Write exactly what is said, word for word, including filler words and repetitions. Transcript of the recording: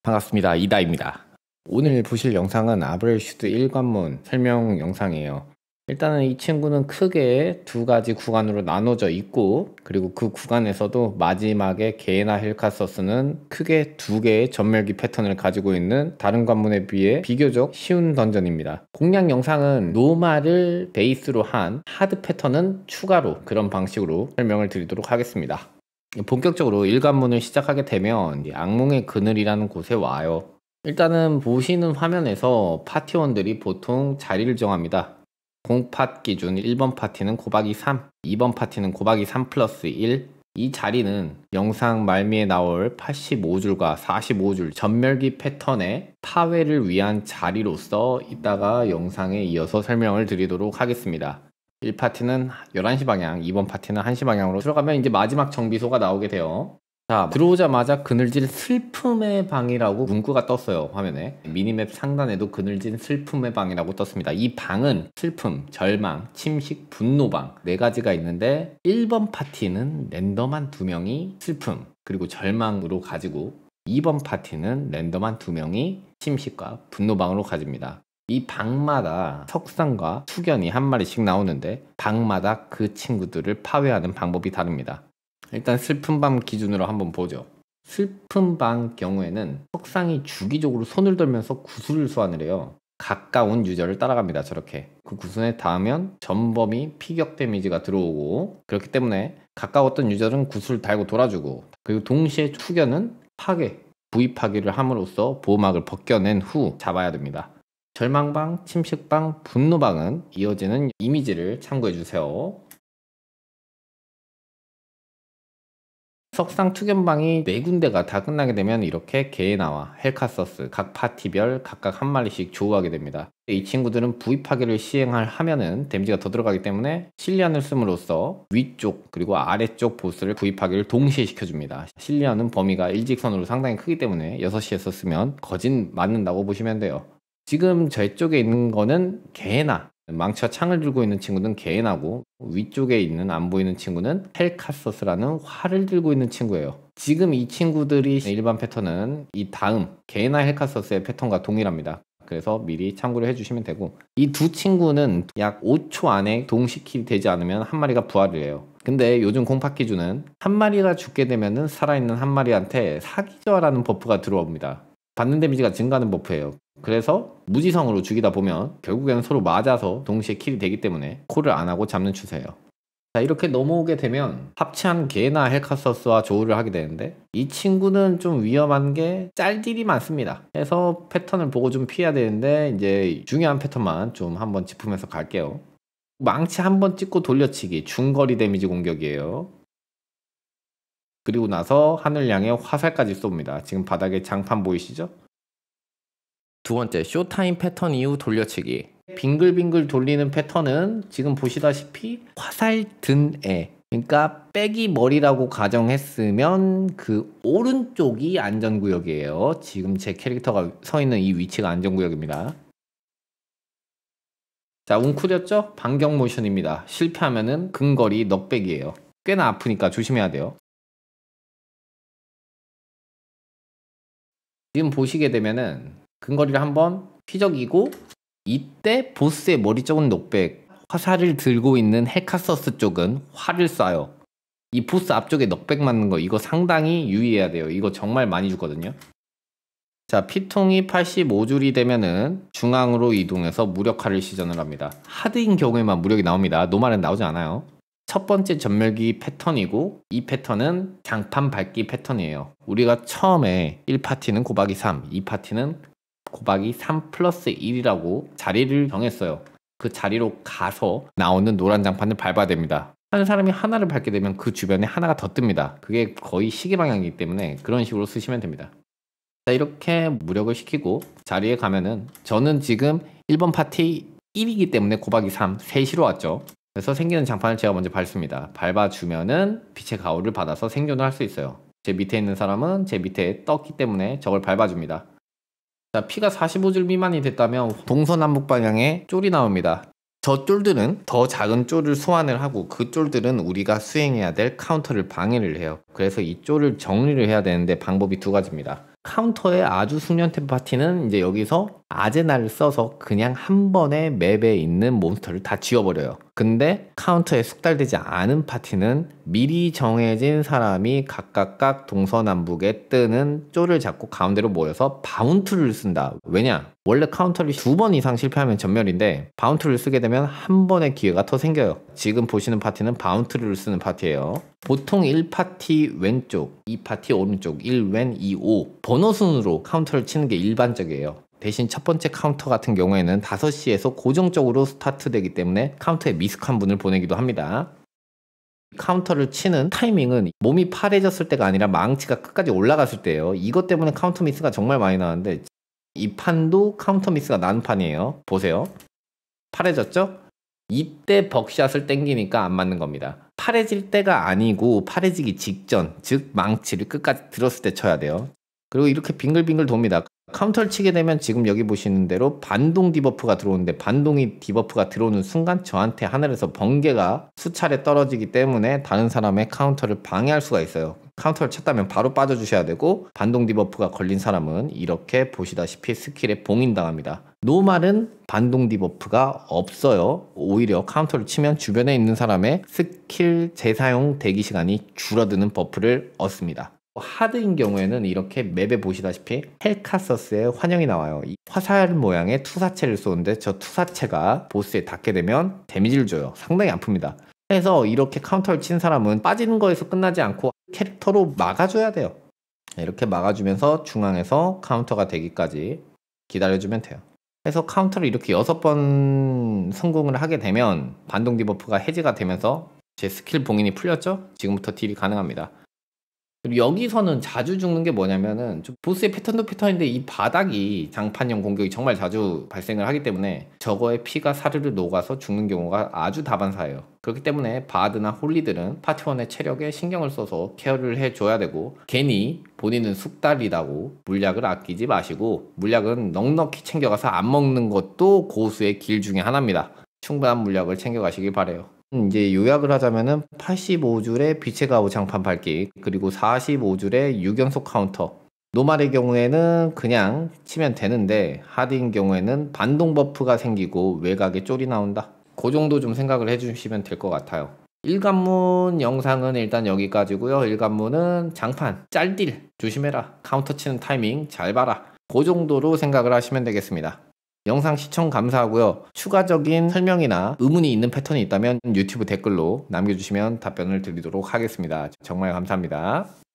반갑습니다. 이다입니다. 오늘 보실 영상은 아브렐슈드 일 관문 설명 영상이에요. 일단은 이 친구는 크게 두 가지 구간으로 나눠져 있고, 그리고 그 구간에서도 마지막에 게나 헬카서스는 크게 두 개의 전멸기 패턴을 가지고 있는 다른 관문에 비해 비교적 쉬운 던전입니다. 공략 영상은 노말을 베이스로 한 하드 패턴은 추가로 그런 방식으로 설명을 드리도록 하겠습니다. 본격적으로 일 관문을 시작하게 되면 악몽의 그늘이라는 곳에 와요. 일단은 보시는 화면에서 파티원들이 보통 자리를 정합니다. 공팟 기준 일 번 파티는 곱하기 삼, 이 번 파티는 곱하기 삼 플러스 일. 이 자리는 영상 말미에 나올 팔십오 줄과 사십오 줄 전멸기 패턴의 파괴를 위한 자리로서 이따가 영상에 이어서 설명을 드리도록 하겠습니다. 일 파티는 열한 시 방향, 이 번 파티는 한 시 방향으로 들어가면 이제 마지막 정비소가 나오게 돼요. 자, 들어오자마자 그늘진 슬픔의 방이라고 문구가 떴어요. 화면에 미니맵 상단에도 그늘진 슬픔의 방이라고 떴습니다. 이 방은 슬픔, 절망, 침식, 분노방 네 가지가 있는데 일 번 파티는 랜덤한 두 명이 슬픔 그리고 절망으로 가지고, 이 번 파티는 랜덤한 두 명이 침식과 분노방으로 가집니다. 이 방마다 석상과 수견이 한 마리씩 나오는데 방마다 그 친구들을 파괴하는 방법이 다릅니다. 일단 슬픈 방 기준으로 한번 보죠. 슬픈 방 경우에는 석상이 주기적으로 손을 들면서 구슬을 소환을 해요. 가까운 유저를 따라갑니다. 저렇게 그 구슬에 닿으면 전범이 피격 데미지가 들어오고, 그렇기 때문에 가까웠던 유저는 구슬을 달고 돌아주고, 그리고 동시에 수견은 파괴, 부위 파괴를 함으로써 보호막을 벗겨낸 후 잡아야 됩니다. 절망방, 침식방, 분노방은 이어지는 이미지를 참고해주세요. 석상 투견방이 네 군데가 다 끝나게 되면 이렇게 게나와 헬카서스 각 파티별 각각 한 마리씩 조우하게 됩니다. 이 친구들은 부위 파괴를 시행할 하면은 데미지가 더 들어가기 때문에 실리안을 씀으로써 위쪽 그리고 아래쪽 보스를 부위 파괴를 동시에 시켜줍니다. 실리안은 범위가 일직선으로 상당히 크기 때문에 여섯 시에서 쓰면 거진 맞는다고 보시면 돼요. 지금 저쪽에 있는 거는 게나, 망치와 창을 들고 있는 친구는 게나고, 위쪽에 있는 안 보이는 친구는 헬카서스라는 활을 들고 있는 친구예요. 지금 이 친구들이 일반 패턴은 이 다음 게나 헬카서스의 패턴과 동일합니다. 그래서 미리 참고를 해주시면 되고, 이 두 친구는 약 오 초 안에 동시킬이 되지 않으면 한 마리가 부활을 해요. 근데 요즘 공팟 기준은 한 마리가 죽게 되면은 살아있는 한 마리한테 사기저하라는 버프가 들어옵니다. 받는 데미지가 증가하는 버프예요. 그래서 무지성으로 죽이다 보면 결국에는 서로 맞아서 동시에 킬이 되기 때문에 콜을 안하고 잡는 추세예요. 자, 이렇게 넘어오게 되면 합체한 게나 헬카서스와 조우를 하게 되는데, 이 친구는 좀 위험한 게 짤딜이 많습니다. 그래서 패턴을 보고 좀 피해야 되는데, 이제 중요한 패턴만 좀 한번 짚으면서 갈게요. 망치 한번 찍고 돌려치기, 중거리 데미지 공격이에요. 그리고 나서 하늘 향해 화살까지 쏩니다. 지금 바닥에 장판 보이시죠? 두 번째, 쇼타임 패턴 이후 돌려치기. 빙글빙글 돌리는 패턴은 지금 보시다시피 화살 든 애, 그러니까 빼기 머리라고 가정했으면 그 오른쪽이 안전구역이에요. 지금 제 캐릭터가 서 있는 이 위치가 안전구역입니다. 자, 웅크렸죠? 반경 모션입니다. 실패하면은 근거리 넉백이에요. 꽤나 아프니까 조심해야 돼요. 지금 보시게 되면은 근거리를 한번 휘적이고, 이때 보스의 머리 쪽은 넉백, 화살을 들고 있는 헬카서스 쪽은 활을 쏴요. 이 보스 앞쪽에 넉백 맞는 거, 이거 상당히 유의해야 돼요. 이거 정말 많이 죽거든요. 자, 피통이 팔십오 줄이 되면은 중앙으로 이동해서 무력화를 시전을 합니다. 하드인 경우에만 무력이 나옵니다. 노말은 나오지 않아요. 첫 번째 전멸기 패턴이고, 이 패턴은 장판 밟기 패턴이에요. 우리가 처음에 일 파티는 곱하기 삼, 이 파티는 곱하기 삼 플러스 일이라고 자리를 정했어요. 그 자리로 가서 나오는 노란 장판을 밟아야 됩니다. 한 사람이 하나를 밟게 되면 그 주변에 하나가 더 뜹니다. 그게 거의 시계 방향이기 때문에 그런 식으로 쓰시면 됩니다. 자, 이렇게 무력을 시키고 자리에 가면은, 저는 지금 일 번 파티 일이기 때문에 곱하기 삼, 세 시로 왔죠. 그래서 생기는 장판을 제가 먼저 밟습니다. 밟아주면은 빛의 가호를 받아서 생존을 할 수 있어요. 제 밑에 있는 사람은 제 밑에 떴기 때문에 저걸 밟아줍니다. 자, 피가 사십오 줄 미만이 됐다면 동서남북 방향에 쫄이 나옵니다. 저 쫄들은 더 작은 쫄을 소환을 하고, 그 쫄들은 우리가 수행해야 될 카운터를 방해를 해요. 그래서 이 쫄을 정리를 해야 되는데 방법이 두 가지입니다. 카운터의 아주 숙련템 파티는 이제 여기서 아제나를 써서 그냥 한 번에 맵에 있는 몬스터를 다 지워버려요. 근데 카운터에 숙달되지 않은 파티는 미리 정해진 사람이 각각각 동서남북에 뜨는 쫄을 잡고 가운데로 모여서 바운트를 쓴다. 왜냐? 원래 카운터를 두 번 이상 실패하면 전멸인데 바운트를 쓰게 되면 한 번의 기회가 더 생겨요. 지금 보시는 파티는 바운트를 쓰는 파티예요. 보통 일 파티 왼쪽, 이 파티 오른쪽, 일 왼, 이 오 번호 순으로 카운터를 치는 게 일반적이에요. 대신 첫 번째 카운터 같은 경우에는 다섯 시에서 고정적으로 스타트 되기 때문에 카운터에 미숙한 분을 보내기도 합니다. 카운터를 치는 타이밍은 몸이 파래졌을 때가 아니라 망치가 끝까지 올라갔을 때예요. 이것 때문에 카운터 미스가 정말 많이 나는데 이 판도 카운터 미스가 나는 판이에요. 보세요. 파래졌죠? 이때 벅샷을 땡기니까 안 맞는 겁니다. 파래질 때가 아니고 파래지기 직전, 즉 망치를 끝까지 들었을 때 쳐야 돼요. 그리고 이렇게 빙글빙글 돕니다. 카운터를 치게 되면 지금 여기 보시는 대로 반동 디버프가 들어오는데 반동이 디버프가 들어오는 순간 저한테 하늘에서 번개가 수차례 떨어지기 때문에 다른 사람의 카운터를 방해할 수가 있어요. 카운터를 쳤다면 바로 빠져주셔야 되고 반동 디버프가 걸린 사람은 이렇게 보시다시피 스킬에 봉인당합니다. 노말은 반동 디버프가 없어요. 오히려 카운터를 치면 주변에 있는 사람의 스킬 재사용 대기 시간이 줄어드는 버프를 얻습니다. 하드인 경우에는 이렇게 맵에 보시다시피 헬카서스의 환영이 나와요. 이 화살 모양의 투사체를 쏘는데 저 투사체가 보스에 닿게 되면 데미지를 줘요. 상당히 아픕니다. 그래서 이렇게 카운터를 친 사람은 빠지는 거에서 끝나지 않고 캐릭터로 막아줘야 돼요. 이렇게 막아주면서 중앙에서 카운터가 되기까지 기다려주면 돼요. 그래서 카운터를 이렇게 여섯 번 성공을 하게 되면 반동 디버프가 해제가 되면서 제 스킬 봉인이 풀렸죠? 지금부터 딜이 가능합니다. 그리고 여기서는 자주 죽는 게 뭐냐면은 좀 보스의 패턴도 패턴인데 이 바닥이 장판형 공격이 정말 자주 발생을 하기 때문에 저거에 피가 사르르 녹아서 죽는 경우가 아주 다반사예요. 그렇기 때문에 바드나 홀리들은 파티원의 체력에 신경을 써서 케어를 해줘야 되고 괜히 본인은 숙달이라고 물약을 아끼지 마시고 물약은 넉넉히 챙겨가서 안 먹는 것도 고수의 길 중에 하나입니다. 충분한 물약을 챙겨가시길 바래요. 이제 요약을 하자면은 팔십오 줄의 빛의 가호 장판 밟기 그리고 사십오 줄의 육 연속 카운터 노말의 경우에는 그냥 치면 되는데 하드인 경우에는 반동 버프가 생기고 외곽에 쫄이 나온다. 그 정도 좀 생각을 해주시면 될 것 같아요. 일관문 영상은 일단 여기까지고요. 일관문은 장판, 짤딜 조심해라. 카운터 치는 타이밍 잘 봐라. 그 정도로 생각을 하시면 되겠습니다. 영상 시청 감사하고요. 추가적인 설명이나 의문이 있는 패턴이 있다면 유튜브 댓글로 남겨주시면 답변을 드리도록 하겠습니다. 정말 감사합니다.